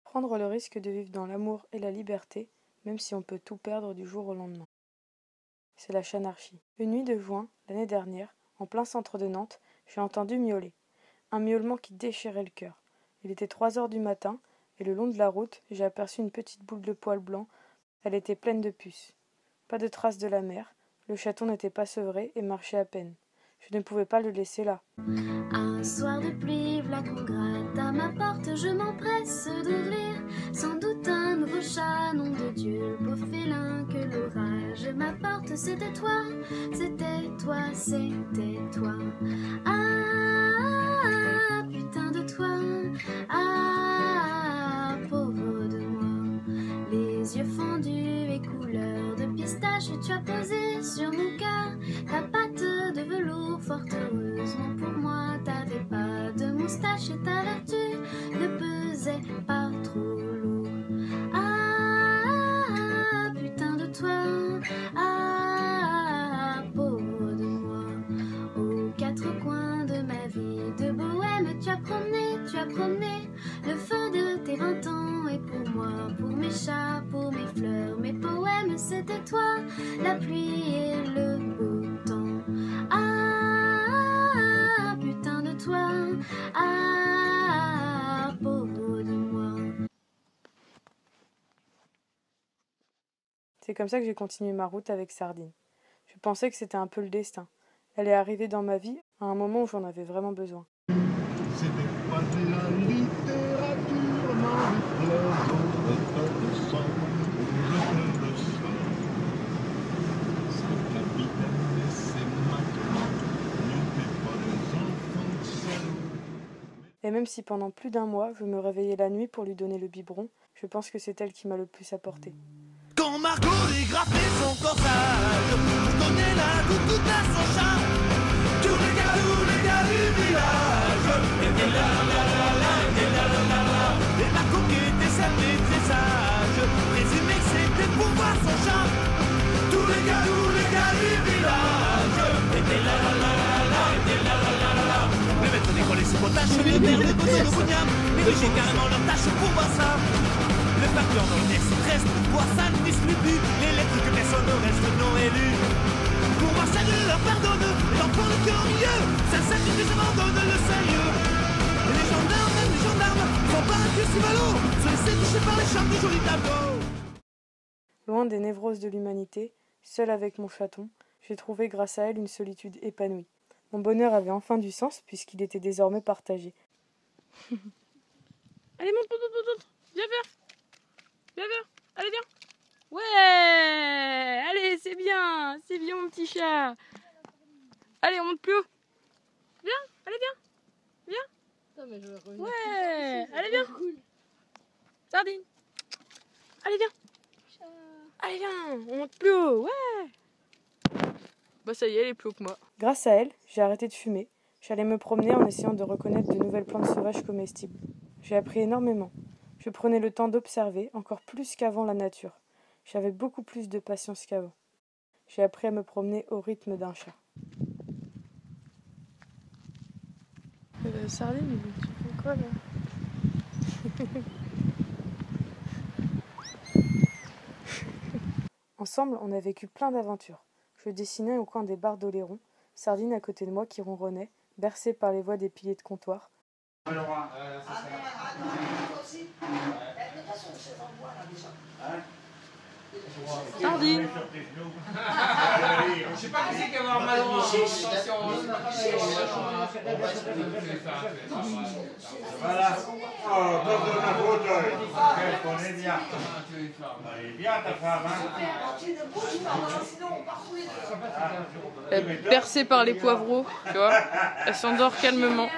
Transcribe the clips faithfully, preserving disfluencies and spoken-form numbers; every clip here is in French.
Prendre le risque de vivre dans l'amour et la liberté, même si on peut tout perdre du jour au lendemain. C'est la chanarchie. Une nuit de juin, l'année dernière, en plein centre de Nantes, j'ai entendu miauler. Un miaulement qui déchirait le cœur. Il était trois heures du matin, et le long de la route, j'ai aperçu une petite boule de poils blancs. Elle était pleine de puces. Pas de traces de la mer, le chaton n'était pas sevré et marchait à peine. Je ne pouvais pas le laisser là. Un soir de pluie, v'là qu'on gratte à ma porte, je m'empresse d'ouvrir. Sans doute un nouveau chat, nom de Dieu, le beau félin que l'orage m'apporte. C'était toi, c'était toi, c'était toi. Ah, putain de toi, ah, pauvre de moi. Les yeux fendus et couleur de pistache, tu as posé sur mon cœur ta patte de velours, fort heureusement pour moi, t'avais pas de moustache et ta vertu ne pesait pas trop lourd. Ah, putain de toi, ah, pauvre de moi. Aux quatre coins de ma vie de bohème, tu as promené, tu as promené le feu de tes vingt ans. Et pour moi, pour mes chats, pour mes fleurs, mes poèmes, c'était toi, la pluie et le beau temps. Ah, putain de toi, ah, pauvre de moi. C'est comme ça que j'ai continué ma route avec Sardine. Je pensais que c'était un peu le destin. Elle est arrivée dans ma vie à un moment où j'en avais vraiment besoin. C'était pas de la littérature, non, des fleurs, de sang, je te le sens. C'est le capitaine et c'est maintenant, nous t'es pas des enfants de salauds. Et même si pendant plus d'un mois, je me réveillais la nuit pour lui donner le biberon, je pense que c'est elle qui m'a le plus apporté. Quand Margot dégrappait son corsage, je donnais la goutte à son chat. Tous les gars, tous les gars du village étaient là, là, là, là, étaient là, là, là, là. Et Margot qui était simple et très sage, présumait que c'était pour voir son chat. Tous les gars, tous les gars du village étaient là, là, là, là, là, étaient là, là, là, là, là. Le maître d'école et ses potaches, le père, le poteau, le bognam, négligeaient carrément leur tâche pour voir ça. Le facteur dans le stress, pour voir ça ne glisse plus. Les lettres que personne ne reste non élues. Pour voir ça ne leur pardonne, l'enfant le cœur au milieu. Ça s'agit des abandonne le sérieux. Et les gendarmes, même les gendarmes, sont pas un vieux civalo. Se laisser toucher par les charmes du joli tableau. Loin des névroses de l'humanité, seule avec mon chaton, j'ai trouvé grâce à elle une solitude épanouie. Mon bonheur avait enfin du sens puisqu'il était désormais partagé. Allez, monte, monte, monte, monte. Viens faire. Viens faire. Allez, viens. Ouais. Allez, c'est bien. C'est bien, mon petit chat. Allez, on monte plus haut. Viens. Allez, viens. Viens. Ouais. Allez, viens. Sardine. Allez, viens. Allez, viens. On monte plus haut. Ouais. Bah, ça y est, elle est plus haut que moi. Grâce à elle, j'ai arrêté de fumer. J'allais me promener en essayant de reconnaître de nouvelles plantes sauvages comestibles. J'ai appris énormément. Je prenais le temps d'observer, encore plus qu'avant, la nature. J'avais beaucoup plus de patience qu'avant. J'ai appris à me promener au rythme d'un chat. Euh, Sardine, tu fais quoi là? Ensemble, on a vécu plein d'aventures. Je dessinais au coin des bars d'Oléron, Sardine à côté de moi qui ronronnait, bercée par les voix des piliers de comptoir. Sardine. Je sais pas qui c'est qui va avoir mal au Voilà. Oh, donne de ma fauteuil. Elle connaît bien. Elle est bien ta femme, hein. Elle est bercée par les poivreaux, tu vois. Elle s'endort calmement.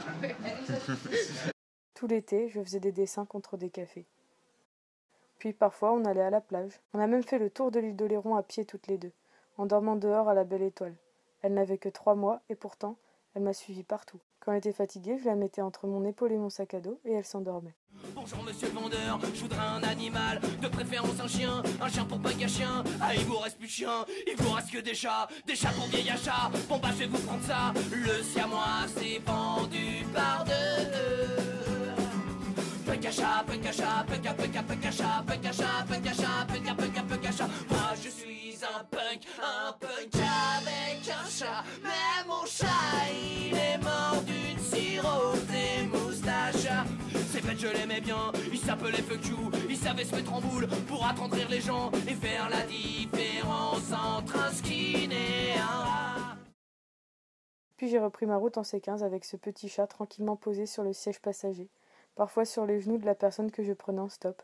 Tout l'été, je faisais des dessins contre des cafés. Puis parfois, on allait à la plage. On a même fait le tour de l'île d'Oléron à pied toutes les deux, en dormant dehors à la belle étoile. Elle n'avait que trois mois, et pourtant, elle m'a suivi partout. Quand elle était fatiguée, je la mettais entre mon épaule et mon sac à dos, et elle s'endormait. Bonjour monsieur le vendeur, je voudrais un animal, de préférence un chien, un chien pour pas qu'un chien. Ah, il vous reste plus de chiens, il vous reste que des chats, des chats pour vieil achat. Bon bah je vais vous prendre ça, le siamois s'est pendu par deux. Punk à chat, punk à chat, punk à punk à punk à chat, punk à chat, punk à chat, punk à punk à punk à chat. Moi je suis un punk, un punk avec un chat. Mais mon chat il est mort d'une cirrhose des moustaches. C'est bête, je l'aimais bien, il s'appelait Fuck You. Il savait se mettre en boule pour attendrir les gens et faire la différence entre un skin et un rat. Puis j'ai repris ma route en C quinze avec ce petit chat tranquillement posé sur le siège passager, parfois sur les genoux de la personne que je prenais en stop.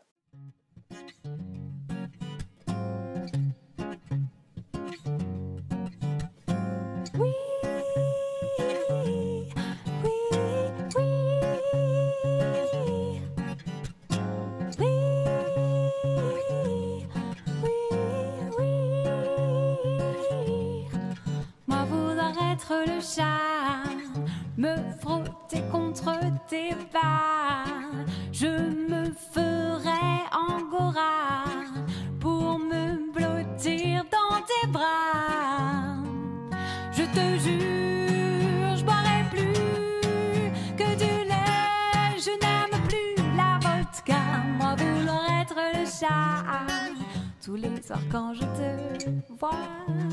Oui, oui, oui, oui, oui, oui. Moi vouloir être le chat, me frotter contre tes pas, je me ferai angora pour me blottir dans tes bras. Je te jure, je boirai plus que du lait, je n'aime plus la vodka. Moi vouloir être le chat, tous les soirs quand je te vois.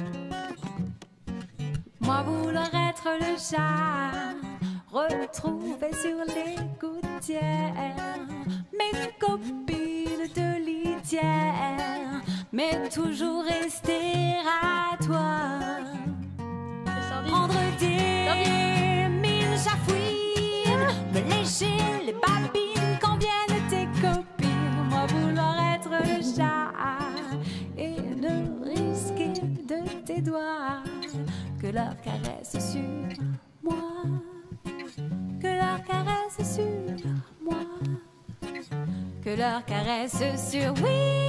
Moi vouloir être le chat, retrouver sur les gouttières mes copines de litière, mais toujours rester à toi. Prendre des mille chafouines, me lécher les babines quand viennent tes copines. Moi vouloir être le chat et ne risquer de tes doigts que leur caresse sur moi, que leur caresse sur moi, que leur caresse sur oui,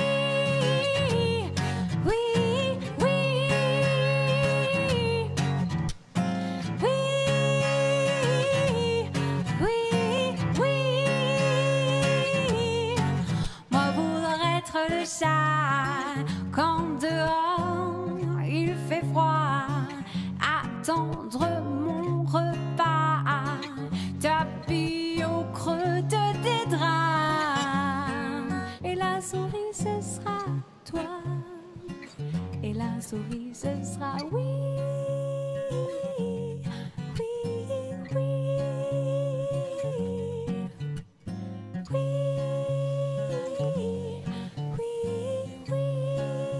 oui, oui, oui, oui, oui. Moi vouloir être le chat quand dehors il fait froid, attendre mon repas, tapis au creux de tes draps. Et la souris ce sera toi, et la souris ce sera oui, oui, oui, oui, oui, oui.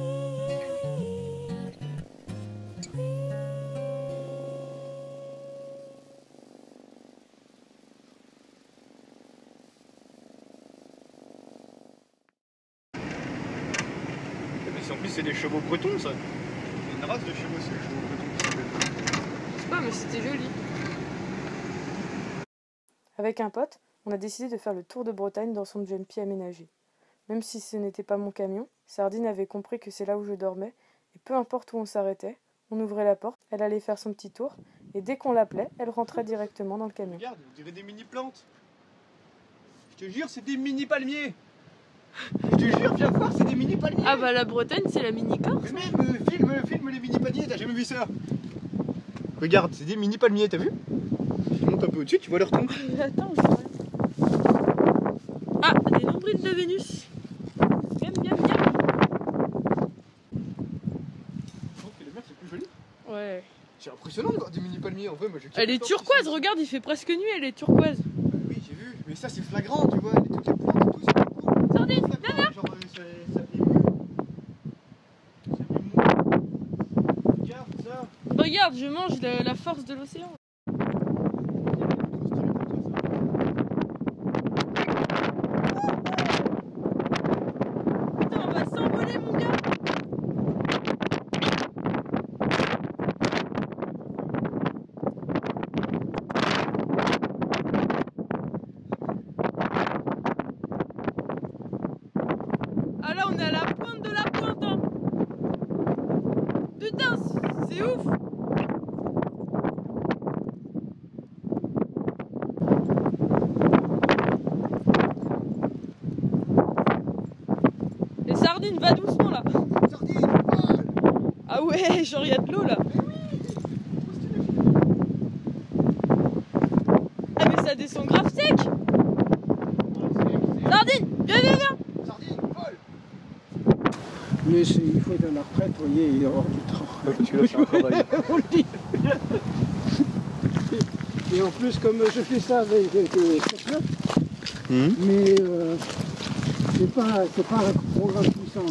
En plus, c'est des chevaux bretons, ça. C'est une race de chevaux, c'est les chevaux bretons. Je sais pas, mais c'était joli. Avec un pote, on a décidé de faire le tour de Bretagne dans son jumpy aménagé. Même si ce n'était pas mon camion, Sardine avait compris que c'est là où je dormais, et peu importe où on s'arrêtait, on ouvrait la porte, elle allait faire son petit tour, et dès qu'on l'appelait, elle rentrait directement dans le camion. Regarde, on dirait des mini-plantes. Je te jure, c'est des mini-palmiers. Je te jure, viens voir, c'est des mini-palmiers. Ah bah la Bretagne, c'est la mini-Corse. Mais même, filme, filme les mini-palmiers, t'as jamais vu ça? Regarde, c'est des mini-palmiers, t'as vu? Je monte un peu au-dessus, tu vois leur tronc. Attends, je vois. Ah, des nombrils de Vénus. Bien, bien, bien. Je trouve que les mers, c'est plus joli. Ouais. C'est impressionnant de voir des mini-palmiers, en vrai, moi j'ai Elle est turquoise, regarde, il fait presque nuit, elle est turquoise. Bah oui, j'ai vu, mais ça c'est flagrant, tu vois, les toutes les plantes et tout, c'est pas cool. Sardine, C'est viens, viens. genre, euh, ça, ça émue. Ça émue. Regarde ça. Regarde, je mange la, la force de l'océan. Putain, on va s'envoler, mon gars. Ah là, on est à la pointe de la pointe, hein. Putain, c'est ouf. Les sardines, va doucement là. Sardine, vole. Ah ouais, genre il y a de l'eau là. Ah mais ça descend grave sec. Viens, viens, viens. Mais il faut être à la retraite, vous voyez, il y avoir du temps. Ouais, parce que là, c'est encore là. On le dit. Et en plus, comme je fais ça avec des tracteurs, Mmh. mais euh, c'est pas, c'est pas un programme puissant.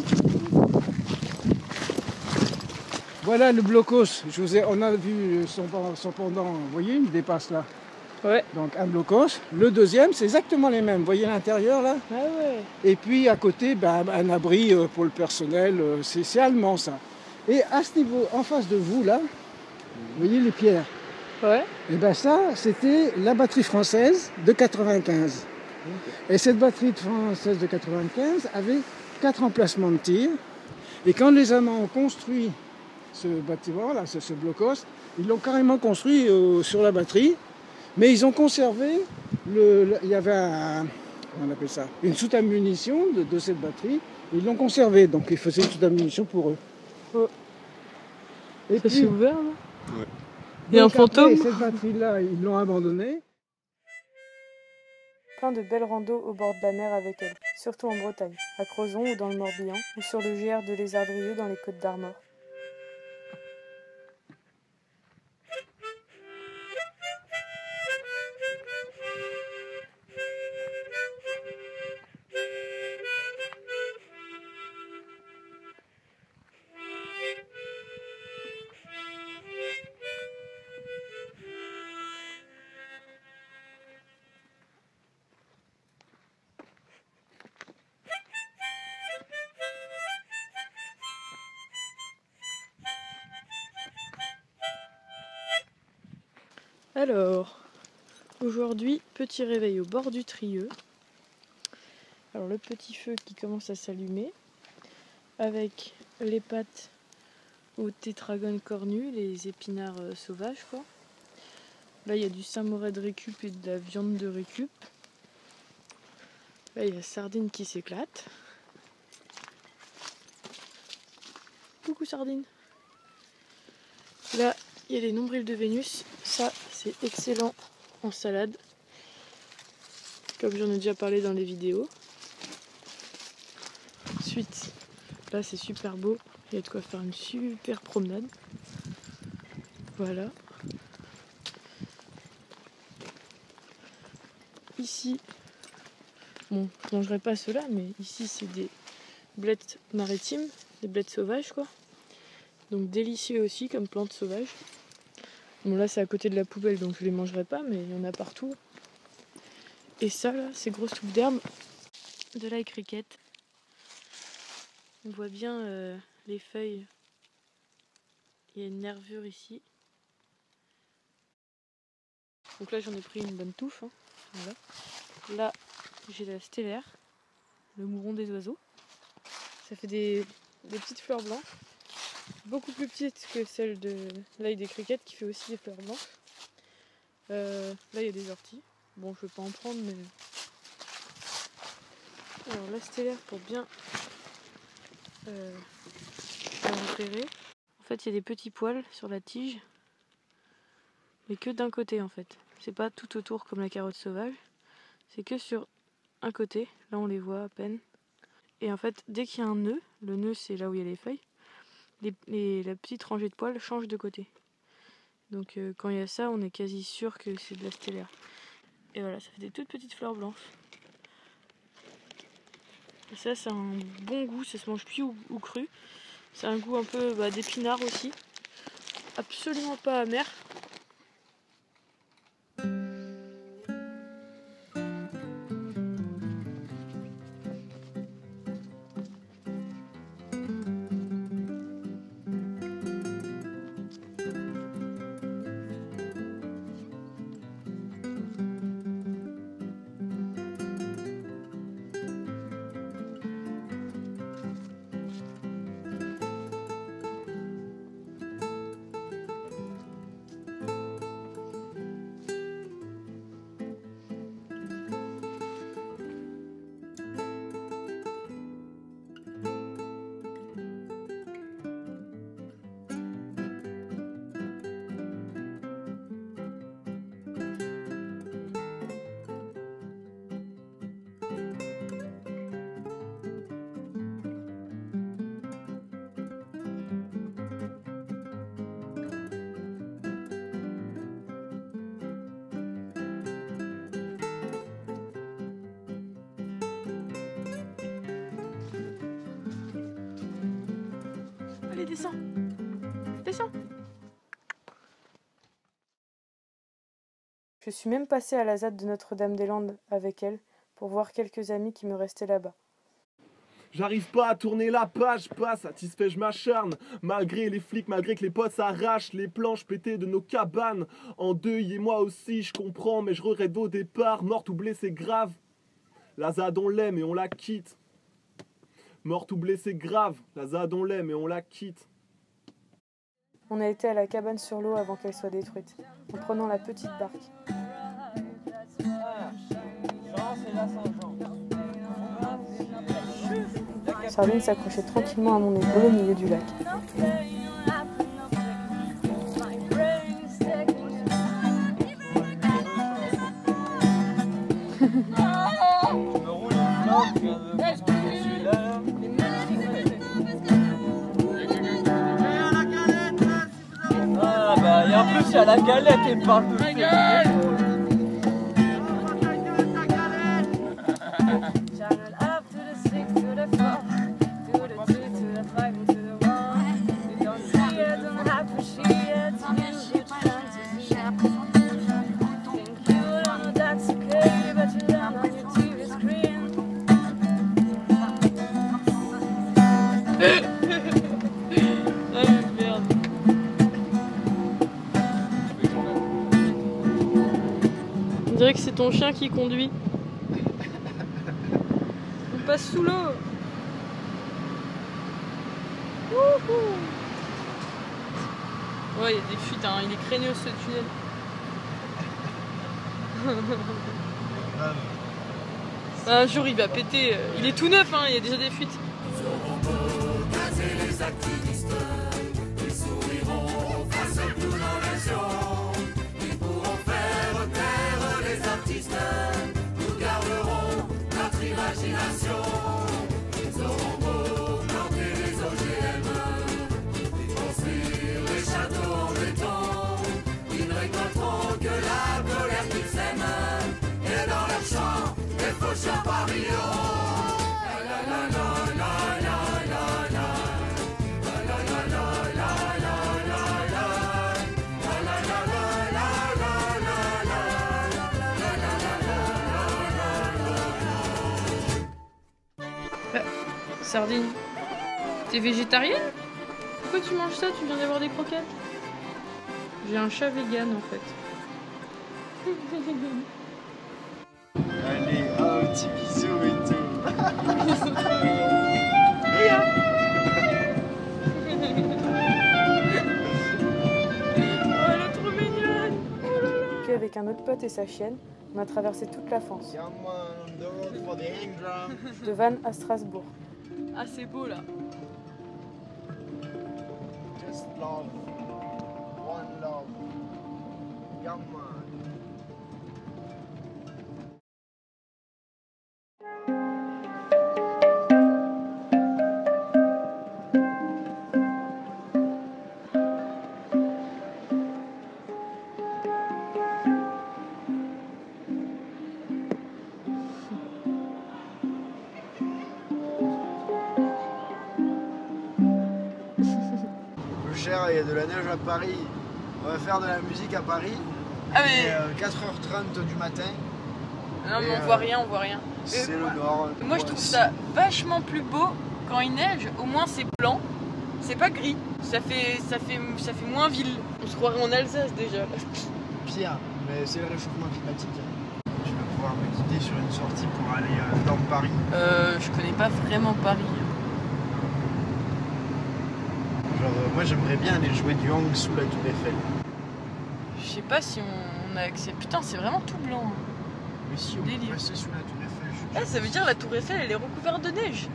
Voilà le blocos. Je vous ai, on a vu son, son pendant, vous voyez, il dépasse là. Ouais. Donc un blocos. Le deuxième, c'est exactement les mêmes. Vous voyez l'intérieur là? Ah ouais. Et puis à côté, ben, un abri euh, pour le personnel. euh, C'est c'est allemand ça. Et à ce niveau, en face de vous là, vous voyez les pierres? Ouais. Et bien ça, c'était la batterie française de quatre-vingt-quinze. Et cette batterie française de quatre-vingt-quinze avait quatre emplacements de tir. Et quand les Allemands ont construit ce bâtiment, là, ce, ce blocos, ils l'ont carrément construit euh, sur la batterie. Mais ils ont conservé, le, le- il y avait un, comment on appelle ça, une soute à munitions de, de cette batterie. Ils l'ont conservé, donc ils faisaient une soute à munitions pour eux. Oh. Et Ça c'est ouvert là. Ouais. Il y a un donc après, fantôme. cette batterie-là, ils l'ont abandonnée. Plein de belles randos au bord de la mer avec elle, surtout en Bretagne, à Crozon ou dans le Morbihan, ou sur le G R de Lézardrieux dans les Côtes d'Armor. Alors, aujourd'hui, petit réveil au bord du Trieux. Alors le petit feu qui commence à s'allumer avec les pâtes au tétragone cornu, les épinards euh, sauvages quoi. Là il y a du samouraï de récup et de la viande de récup. Là il y a la sardine qui s'éclate. Coucou sardine. Là il y a les nombrils de Vénus. Ça c'est excellent en salade. Comme j'en ai déjà parlé dans les vidéos. Ensuite, là c'est super beau, il y a de quoi faire une super promenade. Voilà. Ici, bon, je mangerai pas ceux-là, mais ici c'est des blettes maritimes, des blettes sauvages quoi. Donc délicieux aussi comme plantes sauvages. Bon là c'est à côté de la poubelle donc je les mangerai pas, mais il y en a partout. Et ça là, c'est grosse soupe d'herbe, de l'ail cricket. On voit bien euh, les feuilles. Il y a une nervure ici. Donc là j'en ai pris une bonne touffe. Hein. Voilà. Là j'ai la stellaire, le mouron des oiseaux. Ça fait des, des petites fleurs blanches. Beaucoup plus petites que celle de l'ail des crickets qui fait aussi des fleurs blanches. Euh, là il y a des orties. Bon je vais pas en prendre mais... Alors la stellaire pour bien... Euh, repérer. En fait, il y a des petits poils sur la tige, mais que d'un côté en fait. C'est pas tout autour comme la carotte sauvage, c'est que sur un côté. Là, on les voit à peine. Et en fait, dès qu'il y a un nœud, le nœud c'est là où il y a les feuilles, les, les, la petite rangée de poils change de côté. Donc, euh, quand il y a ça, on est quasi sûr que c'est de la stellaire. Et voilà, ça fait des toutes petites fleurs blanches. Et ça, c'est un bon goût, ça se mange cuit ou, ou cru. C'est un goût un peu bah, d'épinard aussi. Absolument pas amer. Allez, descends. Descends. Je suis même passée à la Z A D de Notre-Dame-des-Landes avec elle pour voir quelques amis qui me restaient là-bas. J'arrive pas à tourner la page, pas satisfait, je m'acharne. Malgré les flics, malgré que les potes s'arrachent, les planches pétées de nos cabanes. En deuil et moi aussi, je comprends, mais je regrette au départ. Morte ou blessée grave. La Z A D on l'aime et on la quitte. Morte ou blessée grave. La Z A D on l'aime et on la quitte. On a été à la cabane sur l'eau avant qu'elle soit détruite, en prenant la petite barque. Sardine s'accrochait tranquillement à mon épaule au milieu du lac. Ah bah et en plus il y a la galette et parle de galette. On dirait que c'est ton chien qui conduit. On passe sous l'eau. Ouais, il y a des fuites, hein. Il est craigneux ce tunnel. Un jour il va péter. Il est tout neuf, hein. Il y a déjà des fuites. Les activistes, ils souriront face à toute l'invasion. Ils pourront faire taire les artistes. Nous garderons notre imagination. Ils auront beau planter les O G M et construire les châteaux en béton. Ils ne récolteront que la colère qu'ils sèment. Et dans leur chant, les faucheurs parilleront. Sardine, t'es végétarienne? Pourquoi tu manges ça? Tu viens d'avoir des croquettes? J'ai un chat vegan en fait. Allez, un petit bisou et tout. Oh, elle est trop mignonne. Puis avec un autre pote et sa chienne, on a traversé toute la France, de Vannes à Strasbourg. Ah, c'est beau là. Just love. One love. Young man. Il y a de la neige à Paris, on va faire de la musique à Paris. Ah mais... euh, quatre heures trente du matin. Non mais et on euh, voit rien, on voit rien. C'est euh, le nord. Moi je trouve ça vachement plus beau quand il neige, au moins c'est blanc, c'est pas gris, ça fait, ça fait, ça fait moins ville. On se croirait en Alsace déjà. Pire, mais c'est le réchauffement climatique. Je vais pouvoir me guider sur une sortie pour aller euh, dans Paris. Euh, je connais pas vraiment Paris. Genre, euh, moi j'aimerais bien aller jouer du hang sous la tour Eiffel. Je sais pas si on, on a accès. Putain, c'est vraiment tout blanc. Mais si on Délire. peut passer sous la tour Eiffel, je... Ah, ça veut dire la tour Eiffel elle est recouverte de neige.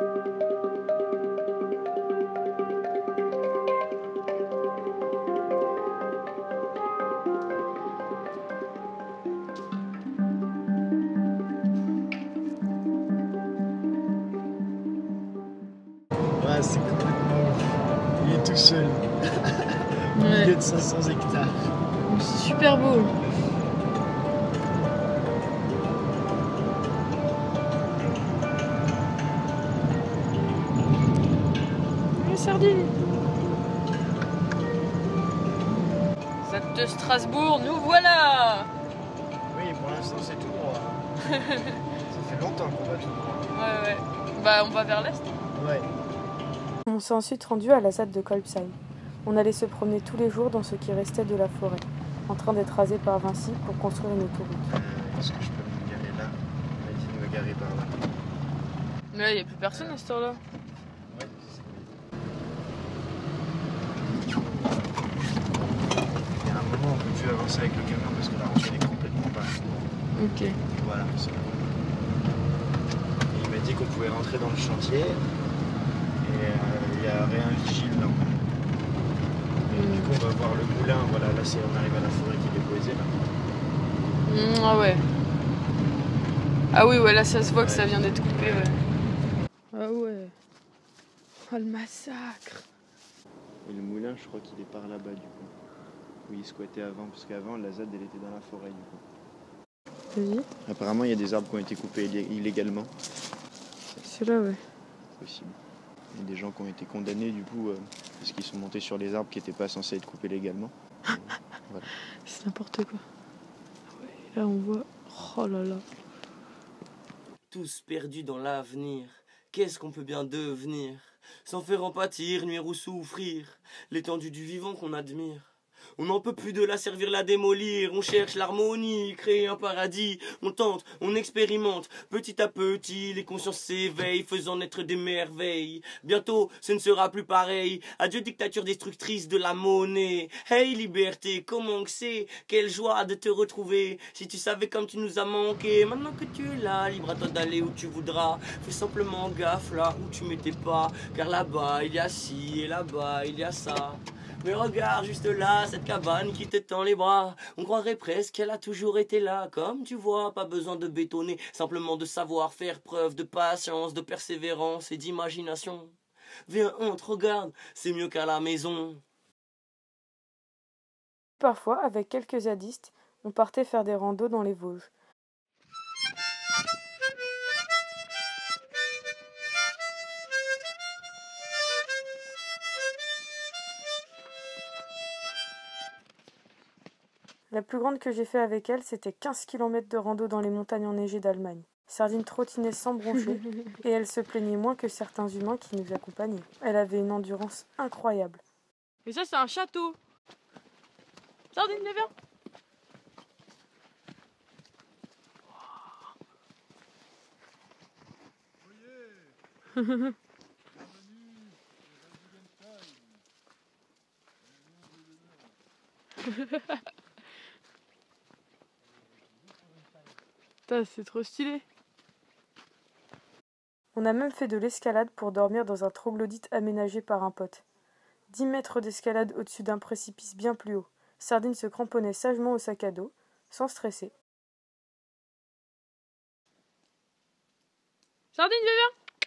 Ouais, c'est complètement ouf. Il est tout seul. Au Ouais. milieu de cinq cents hectares. C'est super beau. Les sardines. de Strasbourg, nous voilà. Oui, pour l'instant c'est tout droit. Ça fait longtemps qu'on va tout droit. Ouais, ouais. Bah, on va vers l'est. Ouais. On s'est ensuite rendu à la Z A D de Kolbsheim. On allait se promener tous les jours dans ce qui restait de la forêt, en train d'être rasé par Vinci pour construire une autoroute. Euh, Est-ce que je peux me garer là? On a dit de me garer par là. Mais là, il n'y a plus personne à cette heure-là. Ouais, c'est Il y a un moment où on peut plus avancer avec le camion parce que la route elle est complètement basse. Ok. Voilà, c'est là. Il m'a dit qu'on pouvait rentrer dans le chantier et euh, il y a rien vigile là. Et du coup on va voir le moulin, voilà, là c'est on arrive à la forêt qui est déposée là. Mmh, ah ouais. Ah oui, ouais, là ça se voit que ça vient d'être coupé, ouais. Ah ouais. Oh le massacre. Et le moulin je crois qu'il est par là-bas du coup. Où il squattait avant, parce qu'avant la Z A D elle était dans la forêt du coup. Vas-y. Apparemment il y a des arbres qui ont été coupés illé- illégalement. C'est là, ouais. Possible. Il y a des gens qui ont été condamnés du coup euh, parce qu'ils sont montés sur les arbres qui n'étaient pas censés être coupés légalement. Et, voilà. C'est n'importe quoi. Ah ouais, là on voit. Oh là là. Tous perdus dans l'avenir, qu'est-ce qu'on peut bien devenir? Sans faire en pâtir, nuire ou souffrir, l'étendue du vivant qu'on admire. On n'en peut plus de la servir, la démolir. On cherche l'harmonie, créer un paradis. On tente, on expérimente. Petit à petit, les consciences s'éveillent, faisant naître des merveilles. Bientôt, ce ne sera plus pareil. Adieu dictature destructrice de la monnaie. Hey liberté, comment que c'est? Quelle joie de te retrouver. Si tu savais comme tu nous as manqué. Maintenant que tu es là, libre à toi d'aller où tu voudras. Fais simplement gaffe là où tu m'étais pas. Car là-bas, il y a ci et là-bas, il y a ça. Mais regarde juste là, cette cabane qui te tend les bras. On croirait presque qu'elle a toujours été là. Comme tu vois, pas besoin de bétonner, simplement de savoir faire preuve de patience, de persévérance et d'imagination. Viens, on te regarde, c'est mieux qu'à la maison. Parfois, avec quelques zadistes, on partait faire des randos dans les Vosges. La plus grande que j'ai fait avec elle, c'était quinze kilomètres de rando dans les montagnes enneigées d'Allemagne. Sardine trottinait sans broncher, et elle se plaignait moins que certains humains qui nous accompagnaient. Elle avait une endurance incroyable. Et ça, c'est un château. Sardine, viens. Putain, c'est trop stylé. On a même fait de l'escalade pour dormir dans un troglodyte aménagé par un pote. Dix mètres d'escalade au-dessus d'un précipice bien plus haut. Sardine se cramponnait sagement au sac à dos, sans stresser. Sardine, viens.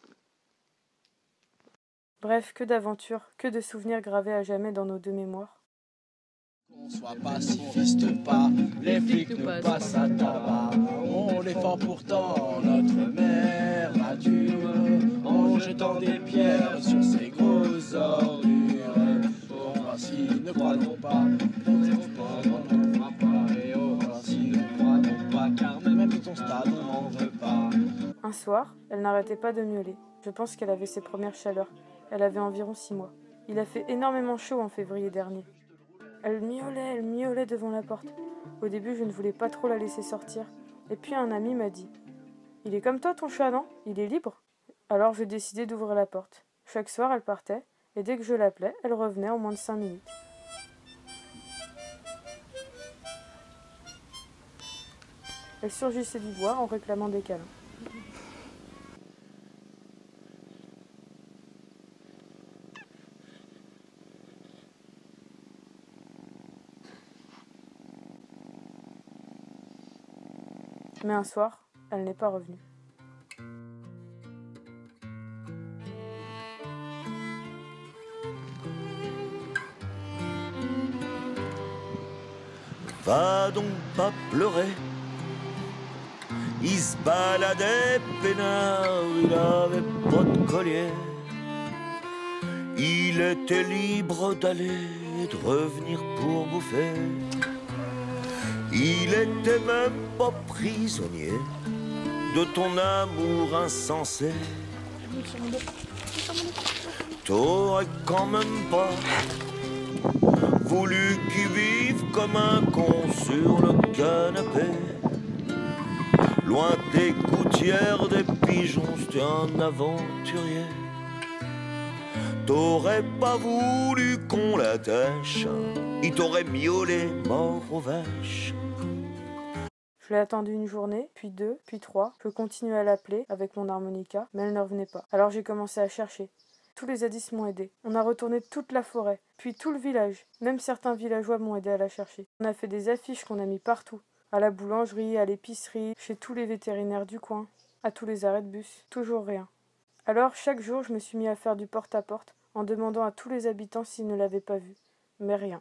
Bref, que d'aventures, que de souvenirs gravés à jamais dans nos deux mémoires. On soit pacifiste pas, les flics nous passent à tabac. On défend pourtant notre mère nature en jetant des pierres sur ces grosses ordures. Au Vinci, ne croyons pas, on ne fera pas. Et au Vinci, ne croyons pas, car même tout ton stade, on n'en veut pas. Un soir, elle n'arrêtait pas de miauler. Je pense qu'elle avait ses premières chaleurs. Elle avait environ six mois. Il a fait énormément chaud en février dernier. Elle miaulait, elle miaulait devant la porte. Au début, je ne voulais pas trop la laisser sortir. Et puis un ami m'a dit « Il est comme toi ton chat, non? Il est libre ?» Alors j'ai décidé d'ouvrir la porte. Chaque soir, elle partait, et dès que je l'appelais, elle revenait en moins de cinq minutes. Elle surgissait du bois en réclamant des câlins. Mais un soir, elle n'est pas revenue. Va donc pas pleurer. Il se baladait peinard, il avait pas de collier. Il était libre d'aller et de revenir pour bouffer. Il était même pas prisonnier de ton amour insensé. T'aurais quand même pas voulu qu'il vive comme un con sur le canapé. Loin des gouttières, des pigeons, c'était un aventurier. T'aurais pas voulu qu'on l'attache, il t'aurait miaulé mort aux vaches. Je l'ai attendue une journée, puis deux, puis trois. Je continuais à l'appeler avec mon harmonica, mais elle ne revenait pas. Alors j'ai commencé à chercher. Tous les zadistes m'ont aidé. On a retourné toute la forêt, puis tout le village. Même certains villageois m'ont aidé à la chercher. On a fait des affiches qu'on a mis partout. À la boulangerie, à l'épicerie, chez tous les vétérinaires du coin, à tous les arrêts de bus. Toujours rien. Alors chaque jour, je me suis mis à faire du porte-à-porte en demandant à tous les habitants s'ils ne l'avaient pas vue. Mais rien.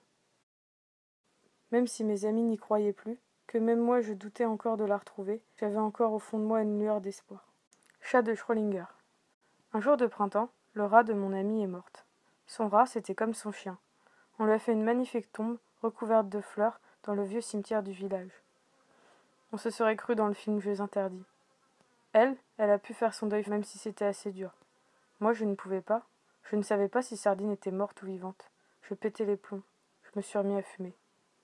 Même si mes amis n'y croyaient plus, que même moi je doutais encore de la retrouver, j'avais encore au fond de moi une lueur d'espoir. Chat de Schrödinger. Un jour de printemps, le rat de mon ami est morte. Son rat, c'était comme son chien. On lui a fait une magnifique tombe, recouverte de fleurs, dans le vieux cimetière du village. On se serait cru dans le film Jeux interdits. Elle, elle a pu faire son deuil même si c'était assez dur. Moi, je ne pouvais pas. Je ne savais pas si Sardine était morte ou vivante. Je pétais les plombs. Je me suis remis à fumer.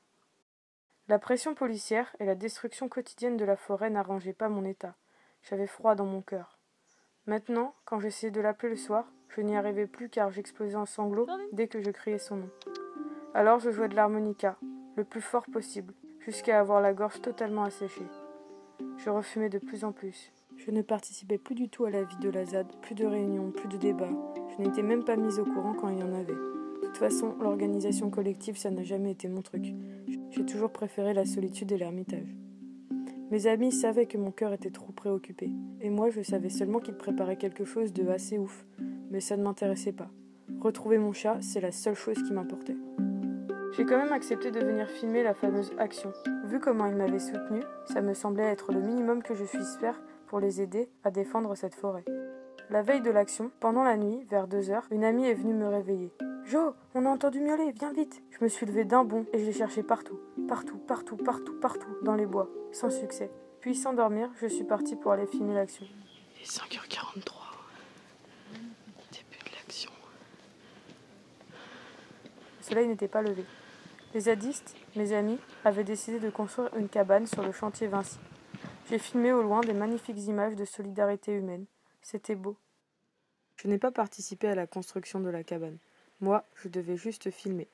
La pression policière et la destruction quotidienne de la forêt n'arrangeaient pas mon état. J'avais froid dans mon cœur. Maintenant, quand j'essayais de l'appeler le soir, je n'y arrivais plus car j'explosais en sanglots dès que je criais son nom. Alors je jouais de l'harmonica, le plus fort possible, jusqu'à avoir la gorge totalement asséchée. Je refumais de plus en plus. Je ne participais plus du tout à la vie de la Z A D, plus de réunions, plus de débats. Je n'étais même pas mise au courant quand il y en avait. De toute façon, l'organisation collective, ça n'a jamais été mon truc. J'ai toujours préféré la solitude et l'ermitage. Mes amis savaient que mon cœur était trop préoccupé. Et moi, je savais seulement qu'ils préparaient quelque chose de assez ouf. Mais ça ne m'intéressait pas. Retrouver mon chat, c'est la seule chose qui m'importait. J'ai quand même accepté de venir filmer la fameuse action. Vu comment ils m'avaient soutenu, ça me semblait être le minimum que je puisse faire pour les aider à défendre cette forêt. La veille de l'action, pendant la nuit, vers deux heures, une amie est venue me réveiller. « Jo, on a entendu miauler, viens vite !» Je me suis levée d'un bond et je l'ai cherché partout. Partout, partout, partout, partout, dans les bois, sans succès. Puis, sans dormir, je suis partie pour aller filmer l'action. Il est cinq heures quarante-trois. Début de l'action. Le soleil n'était pas levé. Les zadistes, mes amis, avaient décidé de construire une cabane sur le chantier Vinci. J'ai filmé au loin des magnifiques images de solidarité humaine. C'était beau. Je n'ai pas participé à la construction de la cabane. Moi, je devais juste filmer.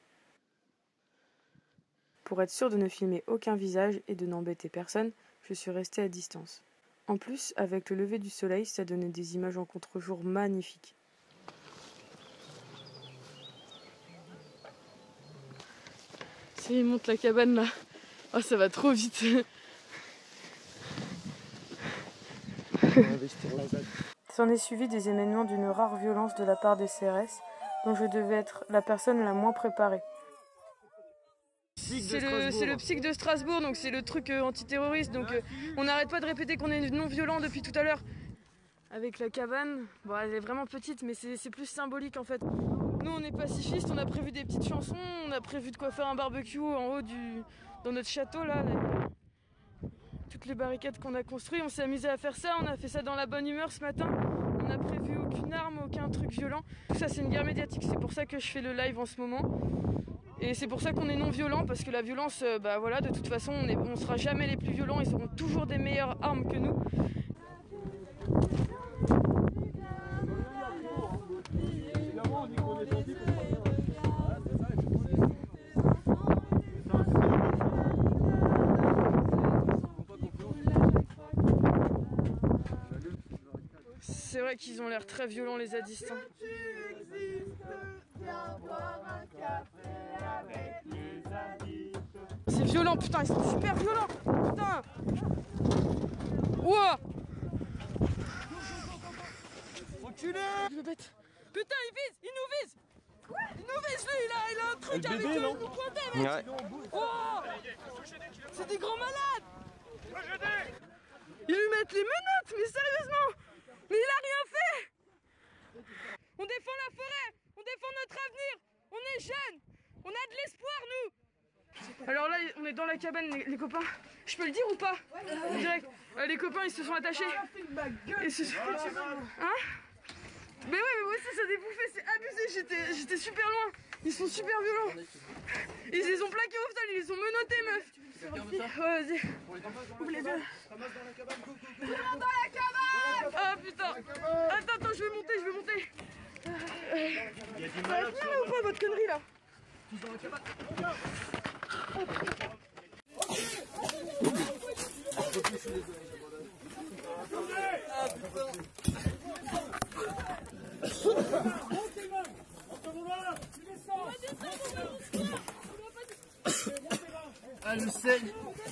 Pour être sûr de ne filmer aucun visage et de n'embêter personne, je suis restée à distance. En plus, avec le lever du soleil, ça donnait des images en contre-jour magnifiques. Ça y est, il monte la cabane là. Oh, ça va trop vite. S'en est suivi des événements d'une rare violence de la part des C R S, dont je devais être la personne la moins préparée. C'est le, c'est le psych de Strasbourg, donc c'est le truc euh, antiterroriste, donc euh, on n'arrête pas de répéter qu'on est non violent depuis tout à l'heure. Avec la cabane, bon, elle est vraiment petite, mais c'est plus symbolique en fait. Nous on est pacifistes, on a prévu des petites chansons, on a prévu de quoi faire un barbecue en haut du, dans notre château là. là. Toutes les barricades qu'on a construites, on s'est amusé à faire ça, on a fait ça dans la bonne humeur ce matin. On n'a prévu aucune arme, aucun truc violent. Tout ça c'est une guerre médiatique, c'est pour ça que je fais le live en ce moment. Et c'est pour ça qu'on est non violent, parce que la violence, euh, bah voilà, de toute façon, on, est, on sera jamais les plus violents, ils auront toujours des meilleures armes que nous. C'est vrai qu'ils ont l'air très violents les zadistes. Hein. C'est violent, putain, ils sont super violents, putain. Ouah. Reculez. Je me bête. Putain, il vise, il nous vise. Il nous vise, lui, il a, il a un truc avec eux, il nous pointait, mec. Ouais. Oh. C'est des grands malades. Il lui met les menottes, mais sérieusement. Mais il a rien fait. On défend la forêt, on défend notre avenir. On est jeunes, on a de Alors là, on est dans la cabane, les, les copains. Je peux le dire ou pas? Ouais. Direct. Euh, les copains, ils se sont attachés. Et se sont... Hein? Mais ouais, mais moi aussi ça débouffait, c'est abusé, j'étais super loin. Ils sont super violents. Ils les ont plaqués au sol, ils les ont menottés, meuf. Ouais, vas-y. Ouvre les deux. Tout le monde dans la cabane. Ah putain. Attends, attends, je vais monter, je vais monter. Il y a du mal ou pas votre connerie là? Tous dans la cabane. Ah, je saigne.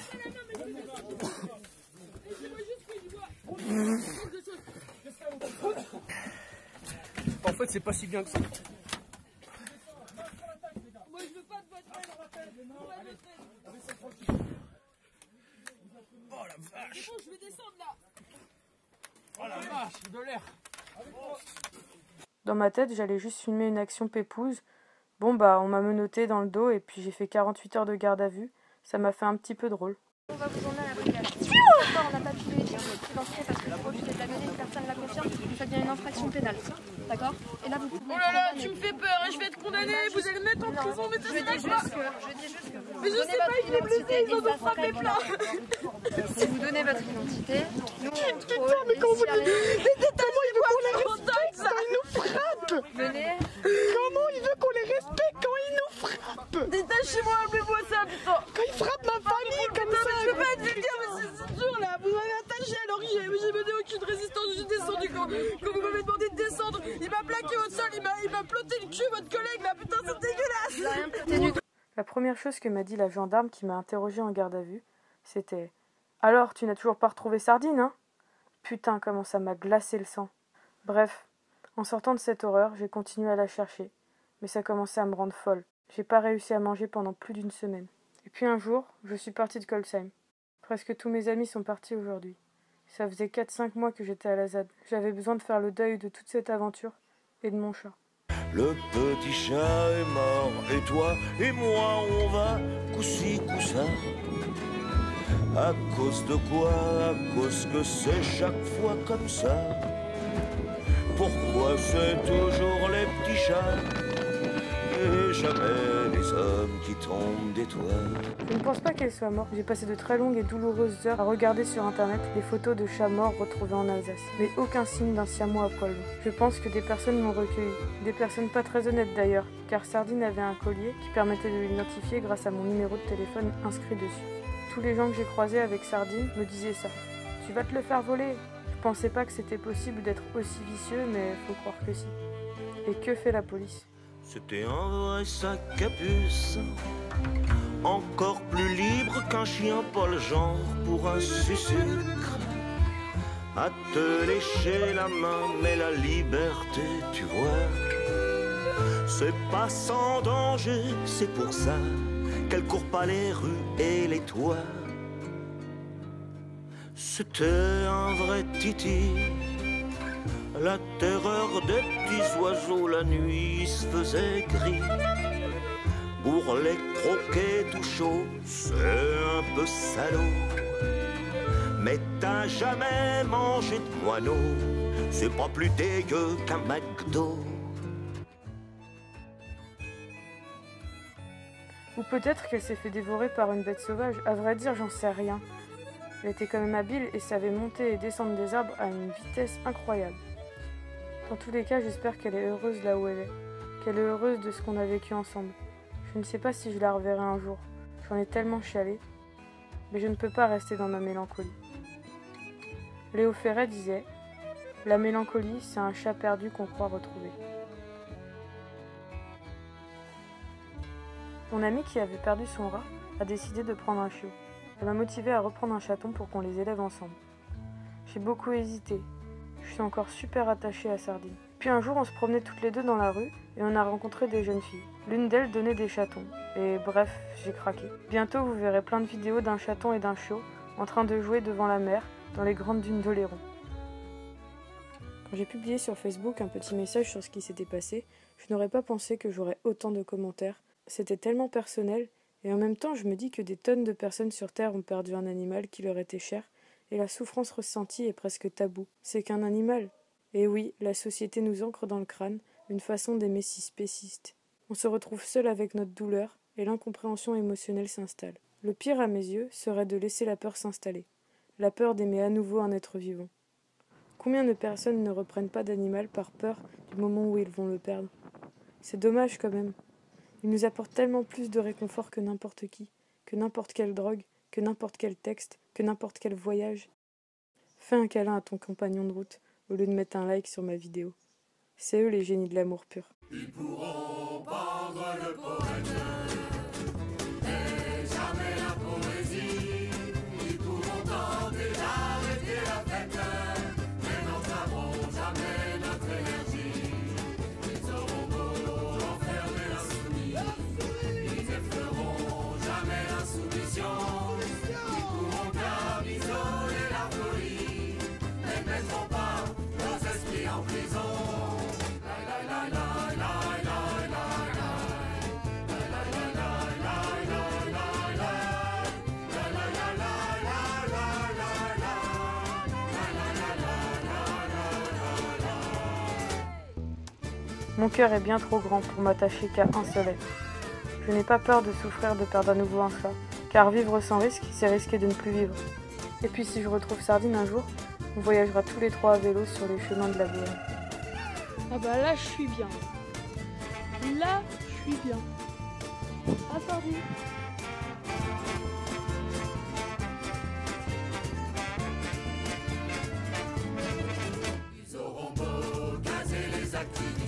En fait, c'est pas si bien que ça. Moi, je veux pas de votre aide. Oh la vache. Je vais descendre là. Oh la vache, de l'air. Dans ma tête, j'allais juste filmer une action pépouze. Bon bah, on m'a menotté dans le dos et puis j'ai fait quarante-huit heures de garde à vue. Ça m'a fait un petit peu drôle. On va vous emmener à la brigade. On n'a pas pu les dire d'entrée parce que vous refusez de la donner, personne ne la confirme, ça devient une infraction pénale. D'accord? Et là, vous pouvez. Oh là là, tu me fais peur, je vais être condamnée, vous allez me mettre en prison, mais je dis juste que. Je dis juste que vous. Mais je sais pas, il est blessé, ils vont me frapper plein. Si vous donnez votre identité, nous on Putain, mais quand vous dites. Mais tellement il veut qu'on les respecte quand il nous frappe. Venez. Comment il veut qu'on les respecte quand il nous frappe? Détachez-moi, appelez-moi ça, putain. Quand il frappe ma famille comme ça. Je peux pas être vulgaire, mais c'est dur là. Vous m'avez attaché alors que j'ai mené aucune résistance, je suis descendu quand, quand vous m'avez demandé de descendre. Il m'a plaqué au sol, il m'a ploté le cul, votre collègue là, putain, c'est dégueulasse. La première chose que m'a dit la gendarme qui m'a interrogée en garde à vue, c'était « Alors, tu n'as toujours pas retrouvé Sardine, hein ?» Putain, comment ça m'a glacé le sang. Bref, en sortant de cette horreur, j'ai continué à la chercher, mais ça commençait à me rendre folle. J'ai pas réussi à manger pendant plus d'une semaine. Et puis un jour, je suis partie de Colsheim. Presque tous mes amis sont partis aujourd'hui. Ça faisait quatre cinq mois que j'étais à la Z A D. J'avais besoin de faire le deuil de toute cette aventure et de mon chat. Le petit chat est mort, et toi et moi on va coup-ci coup-ça. À cause de quoi? À cause que c'est chaque fois comme ça. Pourquoi c'est toujours les petits chats et jamais les hommes qui tombent des toits? Je ne pense pas qu'elle soit morte. J'ai passé de très longues et douloureuses heures à regarder sur internet les photos de chats morts retrouvés en Alsace. Mais aucun signe d'un siamois à poil long. Je pense que des personnes m'ont recueilli. Des personnes pas très honnêtes d'ailleurs, car Sardine avait un collier qui permettait de l'identifier grâce à mon numéro de téléphone inscrit dessus. Tous les gens que j'ai croisés avec Sardine me disaient ça. Tu vas te le faire voler. Je pensais pas que c'était possible d'être aussi vicieux, mais faut croire que si. Et que fait la police? C'était un vrai sac à puce, encore plus libre qu'un chien pas le genre pour un sucre. À te lécher la main, mais la liberté, tu vois, c'est pas sans danger, c'est pour ça qu'elle court pas les rues et les toits. C'était un vrai titi, la terreur des petits oiseaux, la nuit se faisait gris. Pour les croquer tout chaud, c'est un peu salaud. Mais t'as jamais mangé de moineau, c'est pas plus dégueu qu'un McDo. Ou peut-être qu'elle s'est fait dévorer par une bête sauvage. À vrai dire, j'en sais rien. Elle était quand même habile et savait monter et descendre des arbres à une vitesse incroyable. Dans tous les cas, j'espère qu'elle est heureuse là où elle est, qu'elle est heureuse de ce qu'on a vécu ensemble. Je ne sais pas si je la reverrai un jour, j'en ai tellement chialé, mais je ne peux pas rester dans ma mélancolie. Léo Ferré disait « La mélancolie, c'est un chat perdu qu'on croit retrouver ». Mon amie qui avait perdu son rat a décidé de prendre un chiot. Elle m'a motivée à reprendre un chaton pour qu'on les élève ensemble. J'ai beaucoup hésité. Je suis encore super attachée à Sardine. Puis un jour, on se promenait toutes les deux dans la rue et on a rencontré des jeunes filles. L'une d'elles donnait des chatons. Et bref, j'ai craqué. Bientôt, vous verrez plein de vidéos d'un chaton et d'un chiot en train de jouer devant la mer dans les grandes dunes d'Oléron. Quand j'ai publié sur Facebook un petit message sur ce qui s'était passé, je n'aurais pas pensé que j'aurais autant de commentaires. C'était tellement personnel Et en même temps, je me dis que des tonnes de personnes sur Terre ont perdu un animal qui leur était cher, et la souffrance ressentie est presque taboue. C'est qu'un animal. Et oui, la société nous ancre dans le crâne une façon d'aimer si spéciste. On se retrouve seul avec notre douleur, et l'incompréhension émotionnelle s'installe. Le pire à mes yeux serait de laisser la peur s'installer. La peur d'aimer à nouveau un être vivant. Combien de personnes ne reprennent pas d'animal par peur du moment où ils vont le perdre? C'est dommage quand même. Il nous apporte tellement plus de réconfort que n'importe qui, que n'importe quelle drogue, que n'importe quel texte, que n'importe quel voyage. Fais un câlin à ton compagnon de route au lieu de mettre un like sur ma vidéo. C'est eux les génies de l'amour pur. Ils pourront pendre le poète et jamais la poésie. Ils pourront tenter d'arrêter la fête, mais n'entraveront jamais notre énergie. Ils auront beau enfermer l'insoumis, ils n'effleuront jamais l'insoumission. Ils pourront bien isoler la folie, mais ne mettront pas nos esprits en prison. Mon cœur est bien trop grand pour m'attacher qu'à un seul être. Je n'ai pas peur de souffrir de perdre à nouveau un chat, car vivre sans risque, c'est risquer de ne plus vivre. Et puis si je retrouve Sardine un jour, on voyagera tous les trois à vélo sur les chemins de la Bohème. Ah bah là, je suis bien. Là, je suis bien. Ah, Sardine. Ils auront beau gazer les activités.